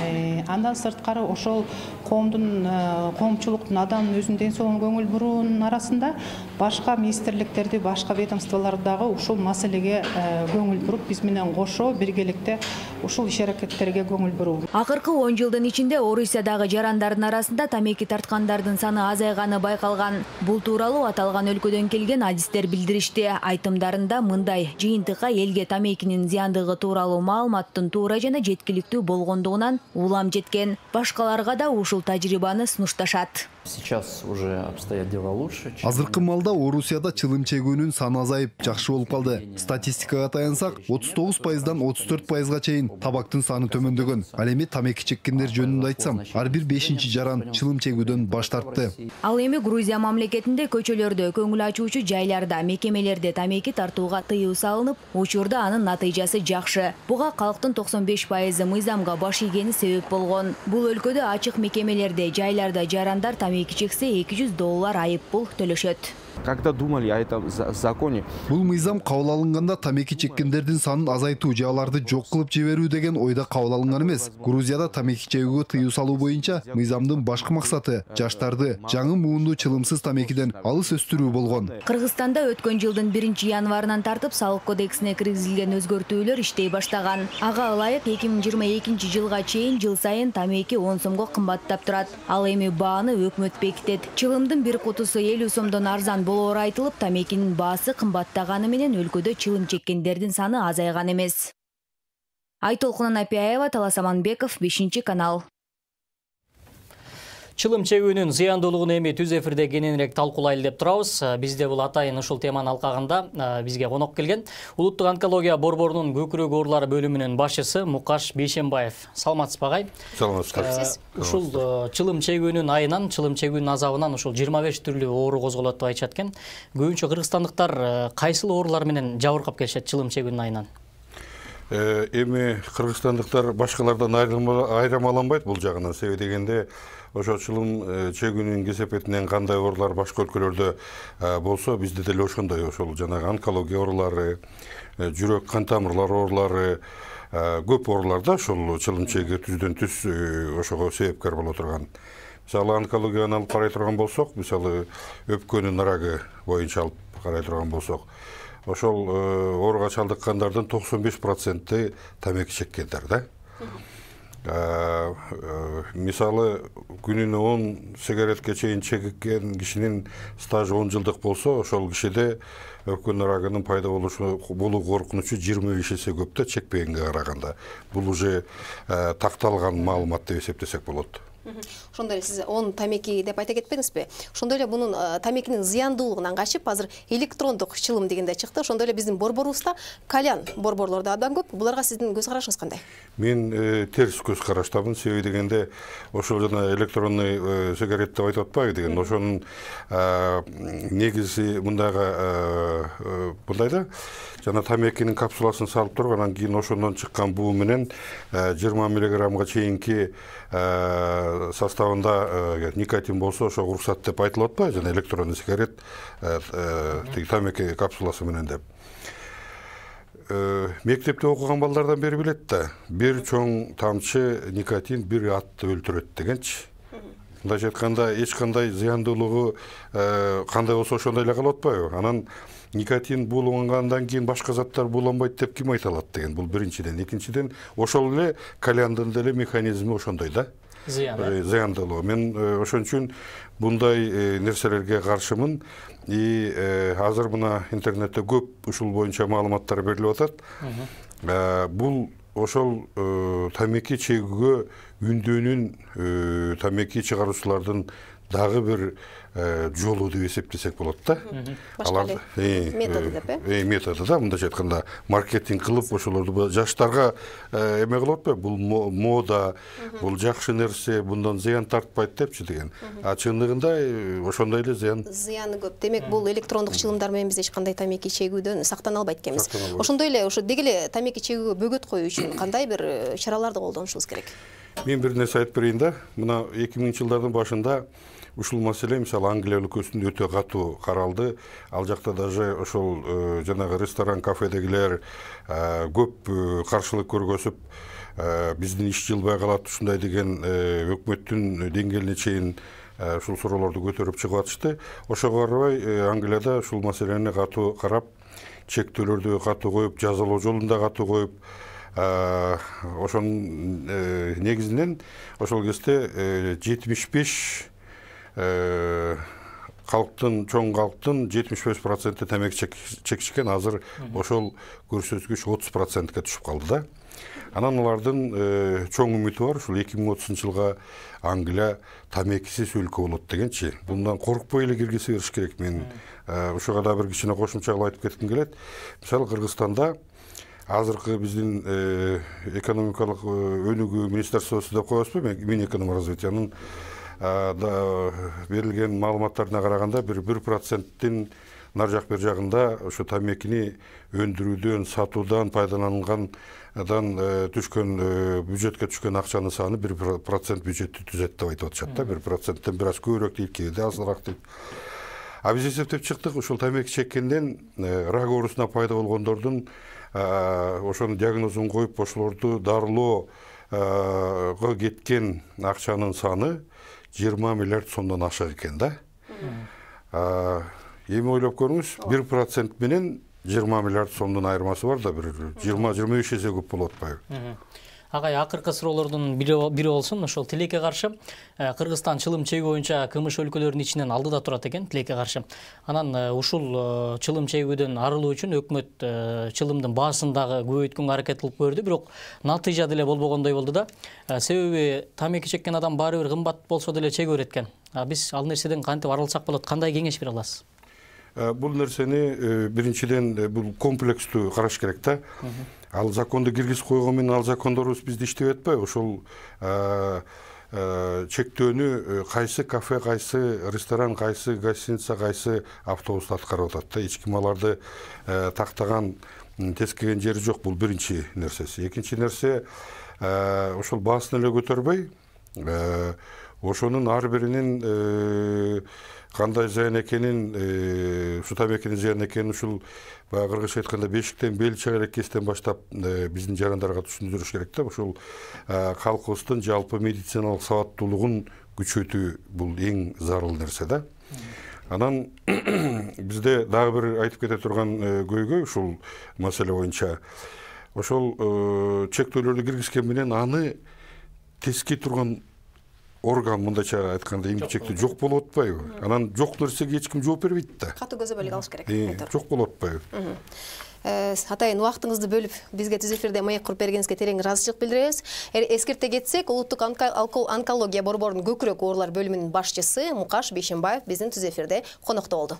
Андан сырткары ошол коомчулуктун адамдын өзүнүн ден соолугуна көңүл буруунун арасында башка министрликтерди, башка ведомстволорду дагы ушул маселеге көңүл буруп, биз менен кошо биргеликте ушул иш-аракеттерге көңүл буруу. Акыркы 10 жылдын ичинде Орусиядагы жарандардын арасында тамеки тарткандардын саны азайганы байкалган. Бул тууралуу аталган өлкөдөн келген адистер билдиришти. Айтымдарында мындай: жыйынтыкка элге тамекинин зыяндыгы тууралуу маалыматтын туура жана жеткиликтүү болгондугунан улам жеткен. Башкаларга да ушул тажрыйбаны сунушташат. Сейчас уже обстоят дела лучше. Азыркы малда Орусияда чылым чегүүнүн саны азайып, жакшы болуп калды. Статистикага таянсак, 39%дан 34%га чейин табактын саны төмөндөгөн. Ал эми тамеки чеккендер жөнүндө айтсам, ар бир 5-чи жаран чылым чегүүдөн баш тартты. Ал эми Грузия мамлекетинде көчөлөрдө, көңүл ачуучу жайларда, мекемелерде тамеки тартууга тыюу салынып, учурда анын натыйжасы жакшы. Буга калктын 95% мыйзамга баш ийгени себеп болгон. Бул өлкөдө ачык мекемелерде, жайларда жарандар тамеки чексе $200 айыппул төлөшөт. Когда думали о этом законе, бул мыйзам кабыл алынганда тамеки чеккендердин санын азайтуу же аларды жок кылып жиберүү деген ойда кабыл алынган эмес. Грузияда тамеки чегүүгө тыюу салуу боюнча мыйзамдын башкы максаты жаштарды жаңы муунду чылымсыз тамекиден алыс өстүрүү болгон. Кыргызстанда өткөн жылдын 1-январынан тартып салык кодексине киргизилген өзгөртүүлөр иштей баштаган. Ага ылайык 2022 жылга чейин жыл сайын тамеки 10 сомго кымбаттап турат. Ал эми бааны өкмөт бекитет. Чылымдын бир кутусу 50 сомдон арзан болоор айтылып, тамекинин баасы кымбаттаганы менен өлкөдө чылым чеккендердин саны азайган эмес. Айтолкун Апияева, Талас Аманбеков, 5-канал. Чылым чегүүнүн зыяндуулугун эми түз эфирде кененирээк талкуулайлы деп турабыз. Бизде бул атайын ушул теманын алкагында бизге конок келген Улуттук онкология борборунун көкүрөк оорулары бөлүмүнүн башчысы Мукаш Бейшембаев. Саламатсызбы агай? Саламатсыз. Ушул чылым чегүүнүн айынан, чылым чегүүнүн азабынан ушул 25 түрлүү оору козголот деп айтышат экен. Көбүнчө кыргызстандыктар кайсыл оорулар менен жабыркап келишет чылым чегүүнүн айынан? Эми кыргызстандыктар башкалардан айырмаланбайт бул жагынан. Себеби дегенде ошо чылым чегүүнүн кесепетинен кандай оорулар башка өлкөлөрдө болсо, бизде деле ошондой, ошол жанагы онкология оорулары, жүрөк кан тамырлар оорулары, көп ооруларда ошол чылым чегүү түздөн түз ошого себепкер боло турган. Мисалы онкологияны алып карай турган болсок, мисалы өпкөнүн рагы боюнча алып карай турган болсок, ошол ооруга чалдыккандардын 95% тамеки чеккендер да. Мисалы күнүнө 10 сигаретке чейин чеккен кишинин стажы 10 жылдык болсо, ошол кишиде өпкөн рагынын пайда болуу коркунучу 25 эсе көп да чекпегенге караганда. Бул уже такталган маалымат деп эсептесек болот. Ошондой эле сиз 10 тамеки деп айта кетпеңизби? Ошондой эле мунун тамекинин зыяндуулугунан качып, азыр электрондук чылым дегенде чыкты. Ошондой эле биздин борборубузда кальян борборлор да абдан көп. Буларга сиздин көз карашыңыз кандай? Мен терс көз караштамын. Себеби дегенде ошол жана электронный сигарет деп айтып атпайбы деген. Ошонун негизи мындайга да жана тамекинин капсуласын салып туруп, анан кийин ошондон чыккан буу менен 20 мг чейинки составында никотин болсо, ошо уруксат деп айтылып атпайбы, жана электронный сигарет тамеки капсуласы менен деп. Мектепте окуган балдардан бери билет да, бир чоң тамчы никотин бир атты өлтүрөт дегенчи. Мындайча айтканда, эч кандай зыяндуулугу кандай болсо ошондой эле калып атпайбы? Анан никотин буулангандан кийин башка заттар бууланбайт деп ким айта алат деген. Бул биринчиден. Экинчиден, ошол эле кальяндын деле механизми ошондой да. Зыяндуулугу. Мен ошон үчүн мындай нерселерге каршымын. Азыр мына интернетте көп ушул боюнча маалыматтар берилип атат. Бул ошол тамеки чегүүгө үндөөнүн тамеки чыгаруучулардын дагы бир жолу деп эсептесек болот да. Башка методу деп методу да, мындайча айтканда маркетинг кылып ошолорду жаштарга эме кылып атпайбы? Бул мода, бул жакшы нерсе, bundan зыян тартпайт депчи деген. А чындыгында ошондой эле зыяны көп. Демек бул электрондук чылымдар менен биз эч кандай тамеки чегүүдөн сактана албайт экенбиз. Ошондой эле ошо деги эле тамеки чегүүгө бөгөт коюу үчүн кандай бир чараларды колдонушубуз керек? Мен бир нерсе айтып берейин да. Мына 2000-жылдардын башында ушул маселе, мисалы, Англия өлкөсүндө өтө катуу каралды. Ал жакта даже ошол жанагы ресторан, кафедегилер көп каршылык көргөзүп, биздин иш жылбай калат ушундай деген өкмөттүн деңгээлине чейин ушул суроолорду көтөрүп чыгып атышты. Ошого карабай Англияда ушул маселени катуу карап, чектөөлөрдү катуу коюп, жазалоо жолунда катуу коюп, ошонун негизинен ошол кезде 75 калктын, чоң калктын 75% темеки чекишкен, азыр ошол көрсөткүч 30%ке түшүп калды да. Анан алардын чоң үмүтү бар, ушул 2030 жылга Англия тамекисиз өлкө болот дегенчи. Bundan коркпой эле киргизе бериш керек. Мен ушуга да бир кичине кошумча кылып айтып кетким келет. Мисалы Кыргызстанда азыркы биздин экономикалык өнүгүү министерствосу деп коебузбу, Минэкономразвитиянын берилген маалыматтарына караганда 1%-тин нар жак бер жагында ошо тамекини өндүрүүдөн, сатуудан пайдалангандан түшкөн бюджетке түшкөн акчанын саны 1% бюджетти түзөт деп айтып атышат да. 1%тен бир аз көбүрөөк дейт, кээде азыраак дейт. А биз эсептеп чыктык, ушул тамеки чеккенден рак оорусуна пайда болгондордун ошонун диагнозун коюп, ошолорду дарылоого кеткен акчанын саны 20 миллиард сомдон ашык экен да. Эми ойлоп көрүңүз, 1% менен 20 миллиард сомдун айырмасы бар да, 20-25 эсе көп болуп атпайбы? Агай, акыркы суроолордун бири болсун, ошол тилекке каршы Кыргызстан чылым чегүү боюнча кымыш өлкөлөрүнүн ичинен алдыда турат экен, тилекке каршы. Анан ушул чылым чегүүдөн арылуу үчүн өкмөт чылымдын баасын дагы көбөйткөнгө аракет кылып көрдү, бирок натыйжа деле болбогондой болду да. Себеби тамеки чеккен адам баары бир кымбат болсо деле чеге берет экен. Биз ал нерседен кантип арылсак болот? Кандай кеңеш бере аласыз? Бул нерсени биринчиден бул комплекстүү караш керек да. Ал законду киргизип койгон менен ал закондорубуз бизде иштеп атпайбы? Ошол чектөөнү кайсы кафе, кайсы ресторан, кайсы гостиница, кайсы автобус аткарып атат да. Эч ким аларды тактаган, тескеген жери жок. Бул биринчи нерсеси. Экинчи нерсе, ошол баасын эле көтөрбөй, ошонун ар биринин кандай зыян экенин, ушу тамекинин зыян экенин ушул кыргызча айтканда бешиктен бел чыгар кестен баштап биздин жарандарга түшүндүрүш керек да. Ушул калкыбыздын жалпы медициналык сабаттуулугун күчөтүү бул эң зарыл нерсе да. Анан бизде дагы бир айтып кете турган көйгөй ушул маселе боюнча. Ошол чектөөлөрдү киргизген менен аны тески турган орган, мындайча айтканда, эмгичекте жок болуп атпайбы? Анан жок нерсеге эч ким жооп бербейт да. Катуу көзөмөлгө алыш керек. Жок болуп атпайбы? Атайын убактыңызды бөлүп бизге түз эфирде маек куруп бергениңизге терең ыраазычылык билдиребиз. Эскерте кетсек, Улуттук онкология борборунун көкүрөк оорулар бөлүмүнүн башчысы Мукаш Бейшенбаев биздин түз эфирде конокто болду.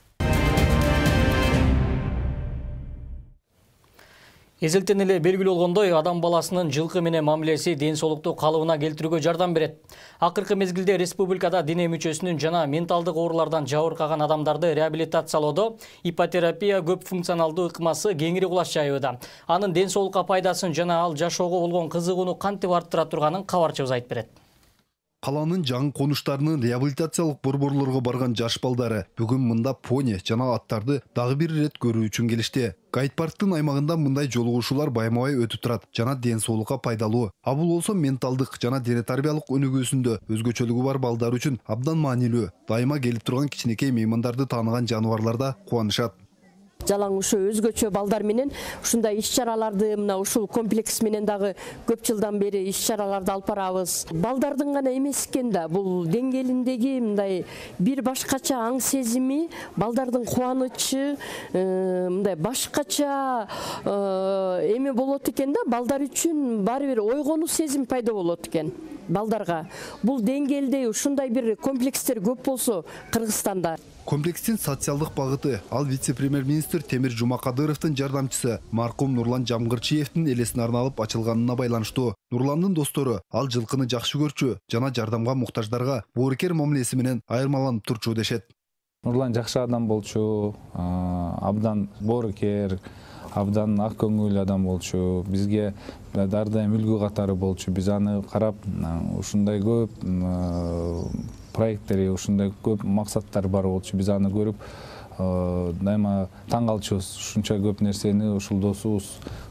Эзелтен эле белгилүү болгондой, адам баласынын жылкы менен мамилеси ден соолукту калыбына келтирүүгө жардам берет. Акыркы мезгилде республикада дене мүчөсүнүн жана менталдык оорулардан жабыркаган адамдарды реабилитациялоодо ипотерапия көп функционалдуу ыкмасы кеңири кулаш жайууда. Анын ден соолукка пайдасын жана ал жашоого болгон кызыгууну кантип арттыра турганын кабарчыбыз айтып берет. Каланын жаңы конуштарынын реабилитациялык борборлорго барган жаш балдары бүгүн мында пони жана аттарды дагы бир ирет көрүү үчүн келишти. Гайд-парктын аймагында мындай жолугушуулар байма-бай өтүп турат, жана ден соолукка пайдалуу. А бул болсо менталдык жана дене тарбиялык өнүгүүсүндө өзгөчөлүгү бар балдар үчүн абдан маанилүү. Дайыма келип турган кичинекей меймандарды тааныган жаныбарлар да кубанышат. Жалаң ушу өзгөчө балдар менен ушундай иш-чараларды мына ушул комплекс менен дагы көп жылдан бери иш-чараларды алып барабыз. Балдардын гана эмес экен да, бул деңгээлиндеги мындай бир башкача аң сезими, балдардын кубанычы, мындай башкача эме болот экен да, балдар үчүн баары бир ойгонуу сезим пайда болот экен. Балдарга бул деңгээлде ушундай бир комплекстер көп болсо Кыргызстанда. Комплекстин социалдык багыты ал вице-премьер-министр Темир Жумакадыровдун жардамчысы маркум Нурлан Жамгырчиевдин элесине арналып ачылганына байланыштуу. Нурландын достору ал жылкыны жакшы көрчү жана жардамга муктаждарга боорукер мамилеси менен айырмаланып турчу дешет. Нурлан жакшы адам болчу, абдан боорукер, абдан ак көңүл адам болчу. Бизге ар дайым үлгү катары болчу. Биз аны карап ушундай көп проекттери, ушундай көп максаттар бар болчу. Биз аны көрүп дайыма таң калчубуз. Ушунча көп нерсени ушул досубуз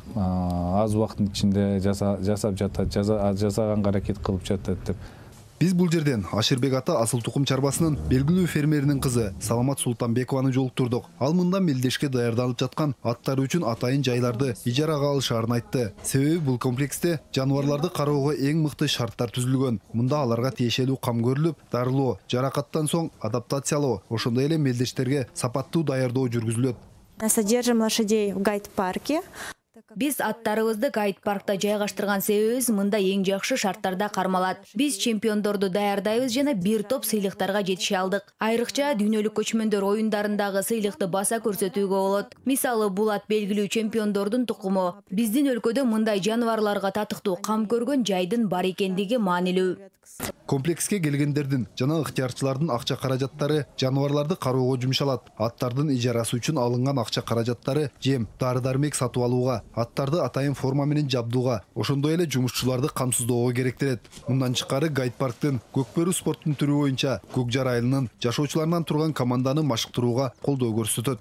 аз убакыттын ичинде жасап жатат, жасаганга аракет кылып жатат деп. Биз бул жерден Ашырбек ата асыл тукум чарбасынын белгилүү фермеринин кызы Саламат Султанбекованы жолуктурдук. Ал мында мелдешке даярдалып жаткан аттары үчүн атайын жайларды ижарага алышаарын айтты. Себеби бул комплексте жаныбарларды кароого эң мыкты шарттар түзүлгөн. Мында аларга тиешелүү кам көрүлүп, дарылоо, жаракаттан соң адаптациялоо, ошондой эле мелдештерге сапаттуу даярдоо жүргүзүлөт. Содержим лошадей в гайд-парке. Биз аттарыбызды гайд-паркта жайгаштырган себебибиз мында эң жакшы шарттарда кармалат. Биз чемпиондорду даярдайбыз жана бир топ сыйлыктарга жетише алдык. Айрыкча дүйнөлүк көчмөндөр оюндарындагы сыйлыкты баса көрсөтүүгө болот. Мисалы, бул ат белгилүү чемпиондордун тукуму. Биздин өлкөдө мындай жаныбарларга татыктуу кам көргөн жайдын бар экендиги маанилүү. Комплекске келгендердин жана ыктыярчылардын акча каражаттары жаныбарларды кароого жумшалат. Аттардын ижарасы үчүн алынган акча каражаттары жем, дары-дармек сатып алууга, аттарды атайын форма менен жабдууга, ошондой эле жумушчуларды камсыздоого керектелет. Мындан тышкары гайд-парктын көкбөрү спорттун түрү боюнча Көк Жар айылынын жашоочуларынан турган команданы машыктырууга колдоо көрсөтөт.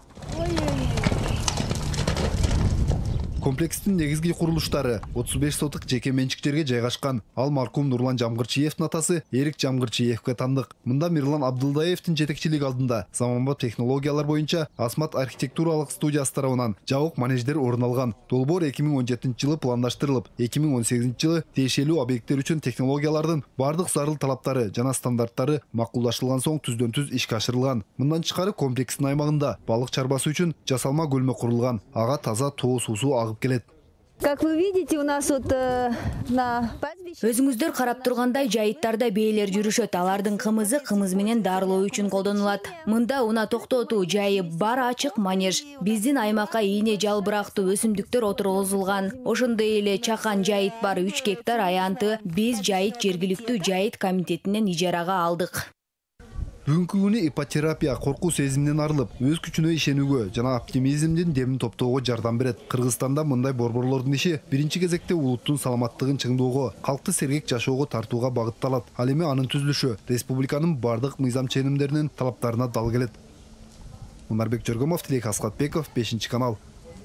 Комплекстин негизги курулуштары 35 сотык жеке менчик жерге жайгашкан. Ал маркум Нурлан Жамгырчиевдин атасы Эрик Жамгырчиевге тандык. Мында Мирлан Абдылдаевдин жетекчилиги алдында заманбап технологиялар боюнча Асмат архитектуралык студиясы тарабынан жабык манеждер орун алган. Долбоор 2017-жылы пландаштырылып, 2018-жылы тиешелүү объекттер үчүн технологиялардын бардык зарыл талаптары жана стандарттары макулдашылган соң түздөн-түз ишке ашырылган. Мындан тышкары комплекстин аймагында балык чарбасы үчүн жасалма көлмө курулган. Ага таза тоо суусу келет. Как вы видите, у нас вот на Өзүңүздөр карап тургандай жайыттарда бээлер жүрүшөт. Алардын кымызы кымыз менен дарылоо үчүн колдонулат. Мында уна токтотуу жайы бар ачык манеж. Биздин аймакка ийне жалбырактуу өсүмдүктөр отургузулган. Ошондой эле чакан жайыт бар 3 гектар аянты биз жайыт жергиликтүү жайыт комитетинен ижарага алдык. Бүгүнкү күнү ипотерапия коркуу сезиминен арылып, өз күчүнө ишенүүгө жана оптимизмдин демин топтоого жардам берет. Кыргызстанда мындай борборлордун иши биринчи кезекте улуттун саламаттыгын чыңдоого, калкты сергек жашоого тартууга багытталат. Ал эми анын түзүлүшү республиканын бардык мыйзам ченемдеринин талаптарына дал келет. Мунарбек Жөргөмов, Тилек Аскатбеков, 5-канал.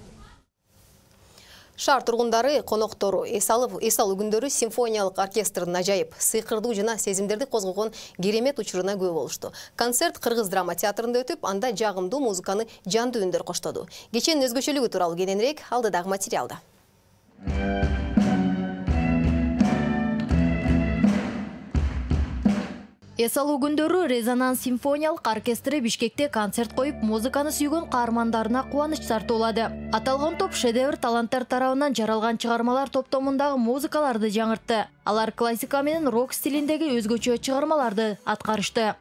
Шаар тургундары, коноктору, эс алуу күндөрү симфониялык оркестрдин ажайып, сыйкырдуу жана сезимдерди козгогон керемет учуруна күбө болушту. Концерт Кыргыз драма театрында өтүп, анда жагымдуу музыканы жандуу үндөр коштоду. Кеченин өзгөчөлүгү тууралуу кененирээк алдыдагы материалда. Эс алуу күндөрү Резонанс симфониялык оркестри Бишкекте концерт коюп, музыканы сүйгөн каармандарына кубаныч тартуулады. Аталган топ шедевр таланттар тарабынан жаралган чыгармалар топтомундагы музыкаларды жаңыртты. Алар классика менен рок стилиндеги өзгөчө чыгармаларды аткарышты.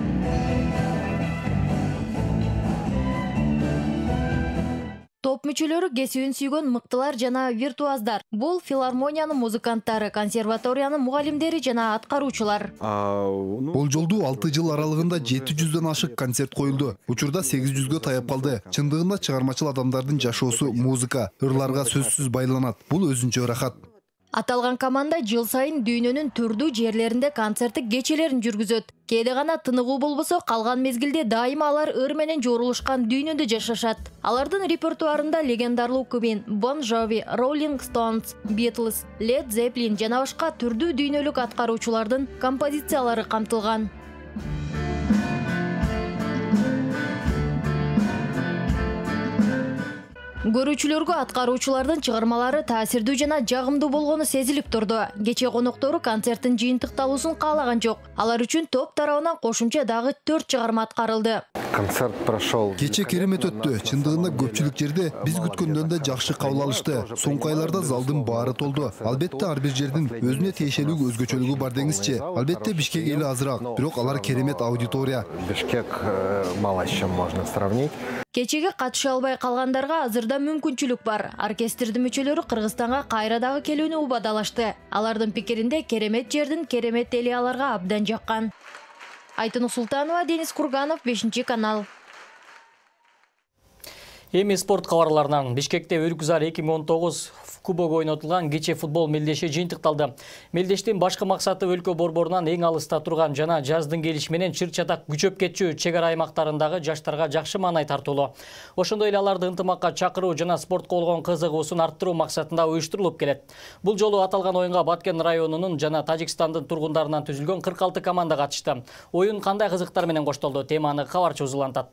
Топ мүчөлөрү кесибин сүйгөн мыктылар жана виртуаздар. Бул филармониянын музыканттары, консерваториянын мугалимдери жана аткаруучулар. Болжолдуу 6 жыл аралыгында 700дөн ашык концерт коюлду. Учурда 800гө таяп калды. Чындыгында чыгармачыл адамдардын жашоосу музыка, ырларга сөзсүз байланат. Бул өзүнчө ырахат. Аталган команда жыл сайын дүйнөнүн түрдүү жерлеринде концерттик кечелерин жүргүзөт. Кээде гана тыныгуу болбосо, калган мезгилде дайыма алар ыр менен жоорулушкан дүйнөдө жашашат. Алардын репертуарында легендарлуу Queen, Bon Jovi, Rolling Stones, Beatles, Led Zeppelin жана башка түрдүү дүйнөлүк аткаруучулардын композициялары камтылган. Көрүүчүлөргө аткаруучулардын чыгармалары таасирдүү жана жагымдуу болгону сезилип турду. Кече коноктору концерттин жыйынтыкталуусун каалаган жок. Алар үчүн топ тарабынан кошумча дагы 4 чыгарма аткарылды. Концерт прошел. Кече керемет өттү. Чындыгында көпчүлүк жерде биз күткөндөн да жакшы кабыл алышты. Соңку айларда залдын баары толду. Албетте ар бир жердин өзүнө тиешелүү өзгөчөлүгү бар деңизчи. Албетте Бишкек эли азыраак, бирок алар керемет аудитория. Бишкек мало с чем можно сравнить. Кечеге катыша албай калгандарга азырда мүмкүнчүлүк бар. Оркестрдин мүчөлөрү Кыргызстанга кайра дагы келүүнү убадалашты. Алардын пикиринде керемет жердин керемет эли аларга абдан жаккан. Айтынук Султанова, Денис Курганов, 5-канал. Эми спорт кабарларынан Бишкекте Өрүкзар 2019 кубогу ойнотулган кече футбол мелдеши жыйынтыкталды. Мелдештин башкы максаты өлкө борборунан эң алыста турган жана жаздын келиши менен чыр-чатак күчөп кетчү чек ара аймактарындагы жаштарга жакшы маанай тартуулоо. Ошондой эле аларды ынтымакка чакыруу жана спортко болгон кызыгуусун арттыруу максатында уюштурулуп келет. Бул жолу аталган оюнга Баткен районунун жана Тажикстандын тургундарынан түзүлгөн 46 команда катышты. Оюн кандай кызыктар менен коштолду? Теманы кабарчы узулантат.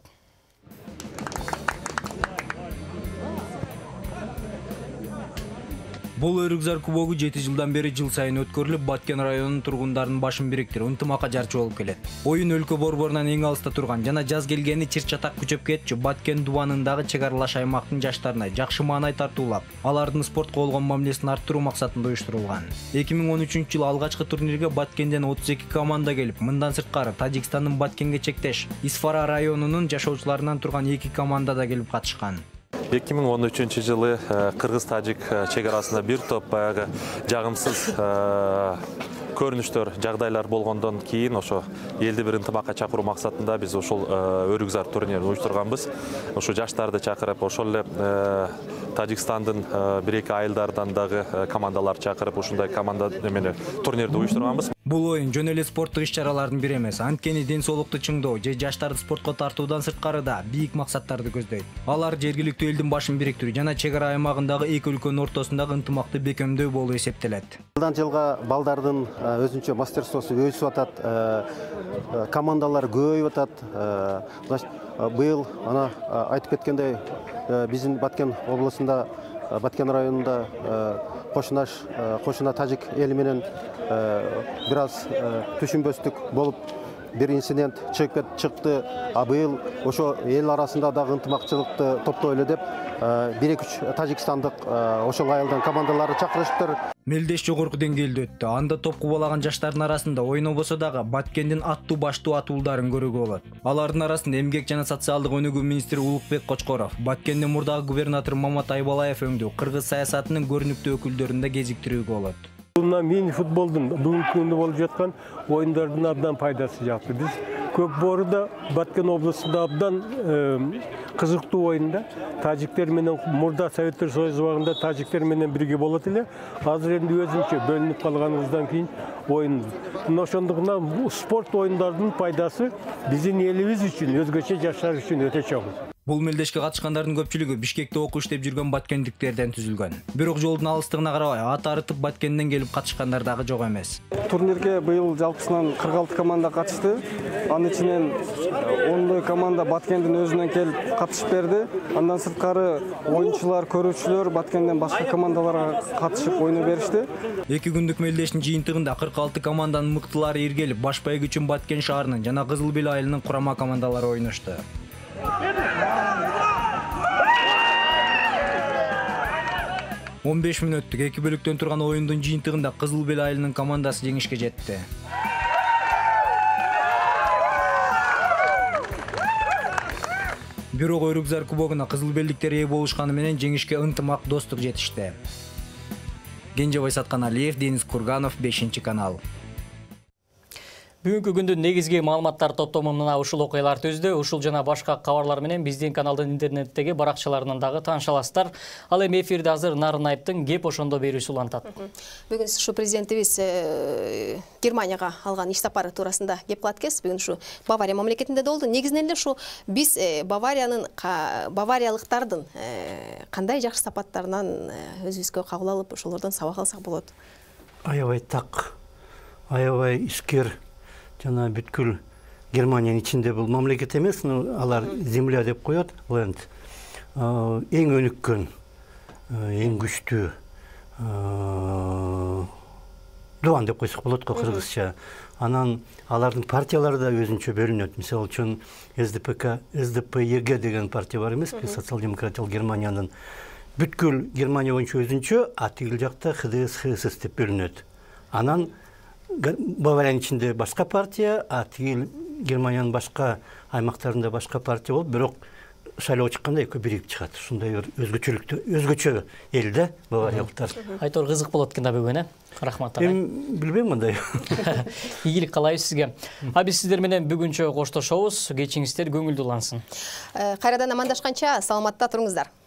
Бул Өрүкзар кубогу 7 жылдан бери жыл сайын өткөрүлүп, Баткен районунун тургундарынын башын бириктирип, ынтымакка жарчы болуп келет. Оюн өлкө борборунан эң алыста турган жана жаз келгени чыр-чатак күчөп кетчү Баткен дубанындагы чек аралаш аймактын жаштарына жакшы маанай тартуулап, алардын спортко болгон мамилесин арттыруу максатында уюштурулган. 2013-жыл алгачкы турнирге Баткенден 32 команда келип, мындан сырткары Тажикстандын Баткенге чектеш Исфара районунун жашоочуларынан турган 2 команда да келип катышкан. 2013 жылы Кыргыз-Тажик чек арасында бир топ баягы жагымсыз көрүнүштөр, жагдайлар болгондон кийин ошо элди бир ынтымакка чакыруу максатында биз ошол Өрүкзар турнирин уюштурганбыз. Ошо жаштарды чакырып, ошол эле Тажикстандын 1-2 айылдардан дагы командалар чакырып, ушундай команда менен турнирди уюштурганбыз. Бул оюн жөн эле спорттук иш-чаралардын бири эмес. Анткени ден соолукту чыңдоо же жаштарды спортко тартуудан сырткары да бийик максаттарды көздөйт. Алар жергиликтүү элдин башын бириктирүү жана чек ара аймагындагы эки өлкөнүн ортосундагы ынтымакты бекемдөө болуп эсептелет. Жылдан жылга балдардын өзүнчө мастерствосу өсүп атат, командалар көбөйүп атат. Быйыл ана айтып кеткендей биздин Баткен облусунда, Баткен районунда кошуна тажик эли менен бир аз түшүнбөстүк болуп бир инцидент чыгып чыкты. Быйыл ошо эл арасында дагы ынтымакчылыкты топтойлу деп 1-2 тажикстандык ошол айылдан командалары чакырышыптыр. Мелдеш жогорку деңгээлде өттү. Анда топ кубалаган жаштардын арасында ойнобосо дагы Баткендин аттуу баштуу атуулдарын көрүүгө болот. Алардын арасында эмгек жана социалдык өнүгүү министри Улукбек Кочкоров, Баткендин мурдагы губернатор Мамат Айбалаев өңдүү кыргыз саясатынын көрүнүктүү өкүлдөрүн да кезиктирүүгө болот. Мына мини футболдун бүгүнкү күндө болуп жаткан оюндардын абдан пайдасы жакты. Биз Көк Боруда, Баткен облусунда абдан кызыктуу оюнда тажиктер менен мурда Советтер Союзу убагында тажиктер менен бирге болот эле. Азыр энди өзүнчө бөлүнүп калганыбыздан кийин оюн. Ошондуктан бул спорт оюндардын пайдасы биздин элибиз үчүн, өзгөчө жаштар үчүн өтө чоң. Бул мелдешке катышкандардын көпчүлүгү Бишкекте окуу иштеп жүргөн баткендиктерден түзүлгөн. Бирок жолдун алыстыгына карабай, ат арытып Баткенден келип катышкандар дагы жок эмес. Турнирге быйыл жалпысынан 46 команда катышты. Анын ичинен 10 команда Баткендин өзүнөн келип катышып берди. Андан сырткары оюнчулар, көрүүчүлөр Баткенден башка командаларга катышып ойноо беришти. 2 күндүк мелдештин жыйынтыгында 46 команданын мыктылары иргелип, баш байгүчүн Баткен шаарынын жана Кызыл Бел айылынын курама командалары ойношту. 15 мүнөттүк 2 бөлүктөн турган оюндун жыйынтыгында Кызыл Бел айылынын командасы жеңишке жетти. Бирок Өрүкзар кубогуна Кызыл Белдиктер ээ болушканы менен жеңишке ынтымак, достук жетишти. Кенжебай Сатканалиев, Денис Курганов, 5-канал. Бүгүнкү күндүн негизги маалыматтар топтому мына ушул окуялар түздү. Ушул жана башка кабарлар менен биздин каналдын интернеттеги баракчаларынан дагы тааныша аласыздар. Ал эми эфирде азыр Нарын Айыптын кеп ошондо берүүсү улантат. Бүгүн ушу президентибиз Германияга алган иш сапары туурасында кеп кылат экенбиз. Бүгүн ушу Бавария мамлекетинде болду. Негизинен эле ушу биз бавариялыктардын кандай жакшы сапаттарынан өзүбүзгө кабыл алып, ошолордон сабак алсак болот. Аябай так, аябай искер жана бүткүл Германиянын ичинде бул мамлекет эмес, алар земля деп коет. Бул эң өнүккөн, эң күчтүү дубан деп койсок болот го кыргызча. Анан алардын партиялары да өзүнчө бөлүнөт. Мисалы үчүн СДПЕГ деген партия бар эмес, социал-демократиялык Германиянын бүткүл Германия боюнча өзүнчө, а тигил жакта ХДС, ХСС деп бөлүнөт. Анан Бавариянын ичинде башка партия, а тигил Германиянын башка аймактарында башка партия болуп, бирок шайлоо чыкканда экөө бирип чыгат. Ушундай бир өзгөчө элде бавариялыктар. Айтор кызык болот экен да бүгүн, рахмат. Мен билбейм мындай. Ийгилик каалайбыз сизге. Биз сиздер менен бүгүнчө коштошобуз. Кечиңиздер көңүлдүү улансын. Кайрадан амандашканча саламатта туруңуздар.